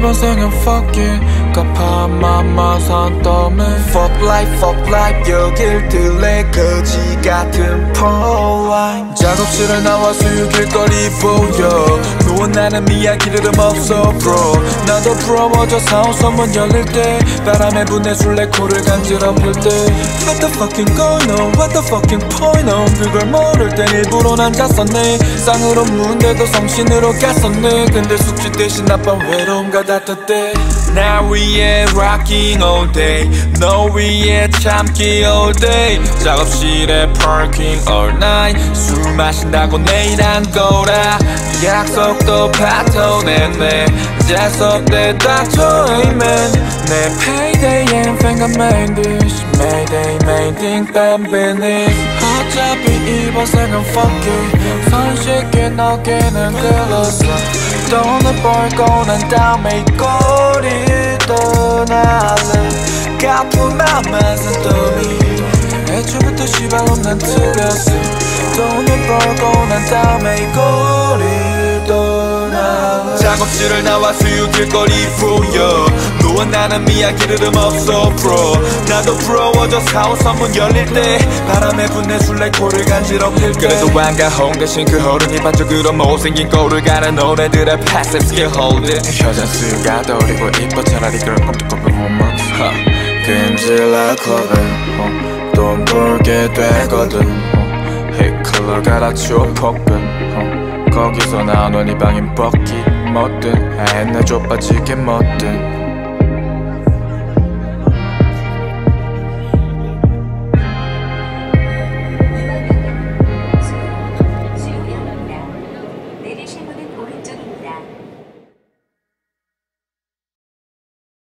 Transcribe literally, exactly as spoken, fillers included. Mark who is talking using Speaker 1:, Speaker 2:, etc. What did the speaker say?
Speaker 1: 이번 생은 fuck it 가파른 맘만 산 다음에
Speaker 2: Fuck life, fuck life 여길 들래 거지 같은 폴라인
Speaker 1: 작업실을 나와 수유길거리 보여 너와 나는 이야기를 없어 bro 나도 부러워져 사온 선문 열릴 때 바람에 분해 술래 코를 간지럽힐 때 What the fucking going on What the fucking point on 그걸 모를 땐 일부러 난 잤었네 쌍으로 문대도 성신으로 갔었네 근데 숙취 대신 나쁜 외로움과 다퉜대 나 위에 rocking all day 너 위에 참기 all day 작업실에 parking all night 술 마신다고 내일 안 거라 약속도 파토 냈네 재수없대 닥쳐 amen 내 payday엔 finger main dish mayday main thing bad business 어차피 이번 생은 fuck it 손쉽게 너게는 글렀어 돈을 벌고 난 다음에 이 꼴이 떠날래 가품만 산더미 애초부터 시발 없는 틀렸어 돈을 벌고 난 다음에 이 꼴이 떠날래 작업실을 나와 수유길거리 보여 너와 나는 이야기를 없어 bro 나도 부러워져 사온 선문 열릴 때 바람에 분해 술래 코를 간지럽힐 때 그래도 안가 홍 대신 그 어른이 반쪽으로 못생긴 거울 가는 너네들의 passive skill holder 여자 수유가 떠오르고 이뻐 차라리 그런 것도 꼽고 못 맞춰 끈질라 클럽은 돈 벌게 되거든 힙클럽 갈아치워 폭은 거기서 나온 이 방인 뻗기 뭐든 했나 좁아지게 뭐든